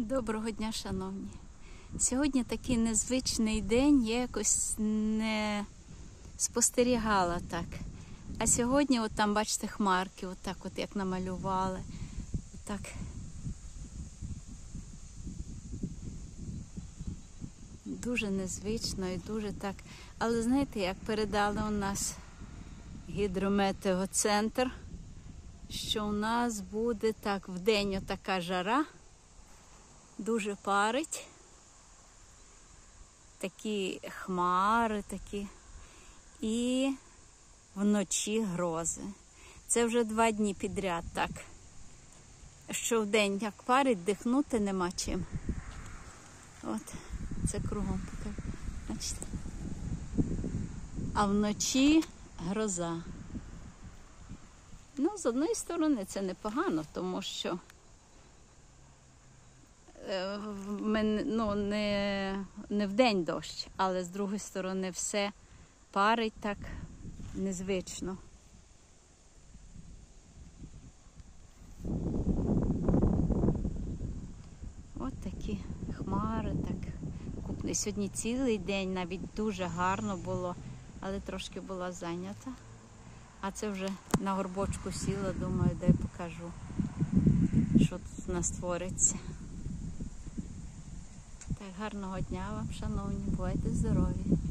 Доброго дня, шановні. Сьогодні такий незвичний день, я якось не спостерігала так. А сьогодні, от там, бачите, хмарки, отак от як намалювали. Отак. Дуже незвично і дуже так. Але знаєте, як передали у нас гідрометеоцентр, що у нас буде так вдень отака жара, дуже парить, такі хмари такі, і вночі грози. Це вже 2 дні підряд так, що вдень як парить, дихнути нема чим. От, це кругом покажу, бачите. А вночі гроза. Ну, з одної сторони це непогано, тому що не вдень дощ, але з другої сторони все парить так незвично. От такі хмари, так купні. Сьогодні цілий день навіть дуже гарно було, але трошки була зайнята. А це вже на горбочку сіла, думаю, дай покажу, що тут у нас твориться. Так, гарного дня вам, шановні, бувайте здорові.